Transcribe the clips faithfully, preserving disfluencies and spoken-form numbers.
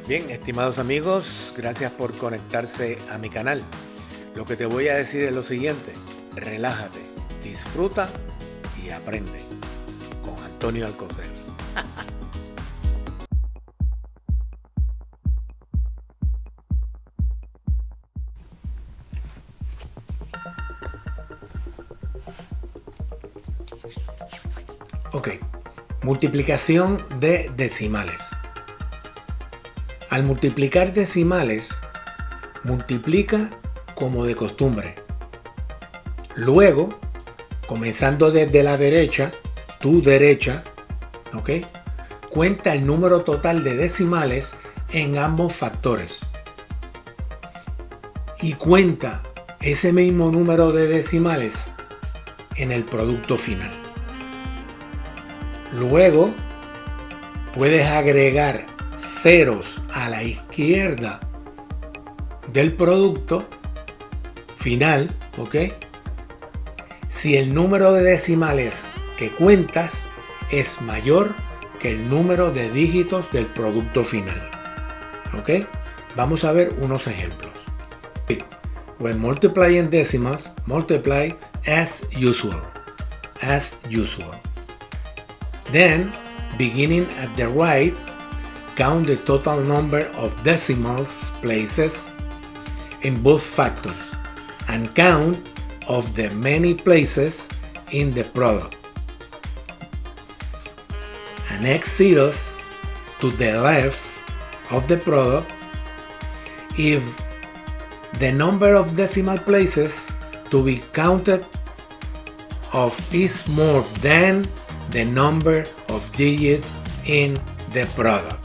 Bien, estimados amigos, gracias por conectarse a mi canal. Lo que te voy a decir es lo siguiente: relájate, disfruta y aprende con Antonio Alcocer. Ok, multiplicación de decimales. Al multiplicar decimales, multiplica como de costumbre. Luego, comenzando desde la derecha, tu derecha, ¿ok? Cuenta el número total de decimales en ambos factores. Y cuenta ese mismo número de decimales en el producto final. Luego, puedes agregar ceros a la izquierda del producto final, ¿ok? Si el número de decimales que cuentas es mayor que el número de dígitos del producto final, ¿ok? Vamos a ver unos ejemplos. When multiplying decimals, multiply as usual, as usual. Then, beginning at the right, count the total number of decimals places in both factors and count of the many places in the product. Annex zeros to the left of the product if the number of decimal places to be counted of is more than the number of digits in the product.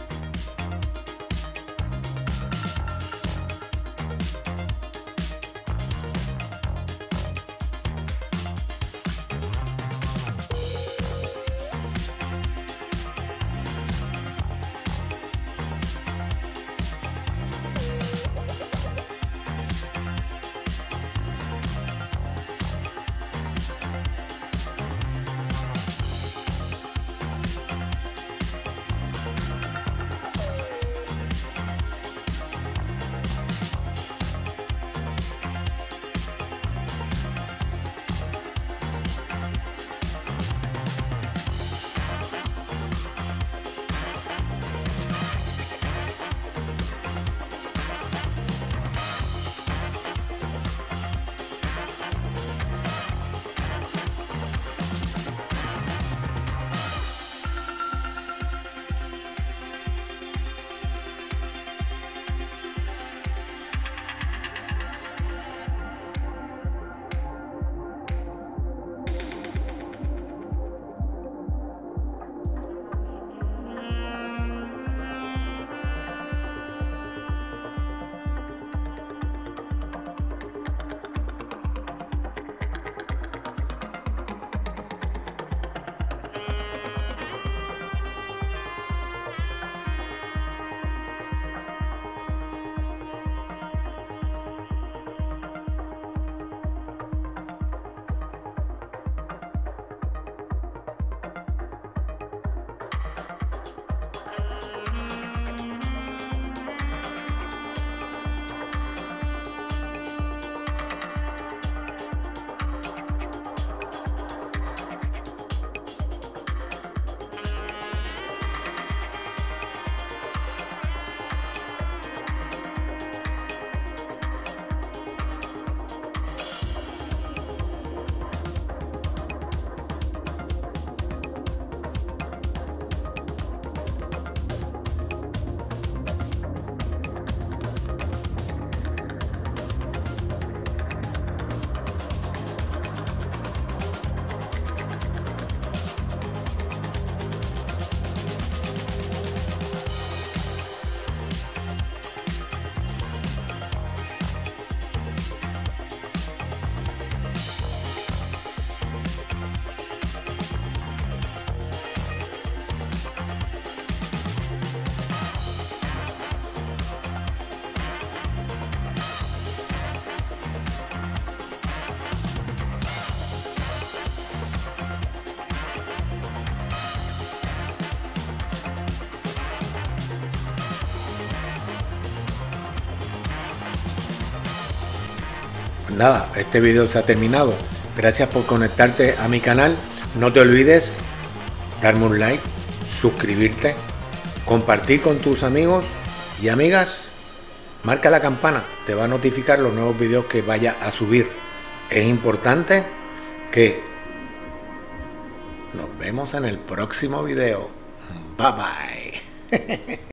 Pues nada, este video se ha terminado. Gracias por conectarte a mi canal. No te olvides darme un like, suscribirte, compartir con tus amigos y amigas. Marca la campana, te va a notificar los nuevos videos que vaya a subir. Es importante que nos vemos en el próximo video. Bye bye.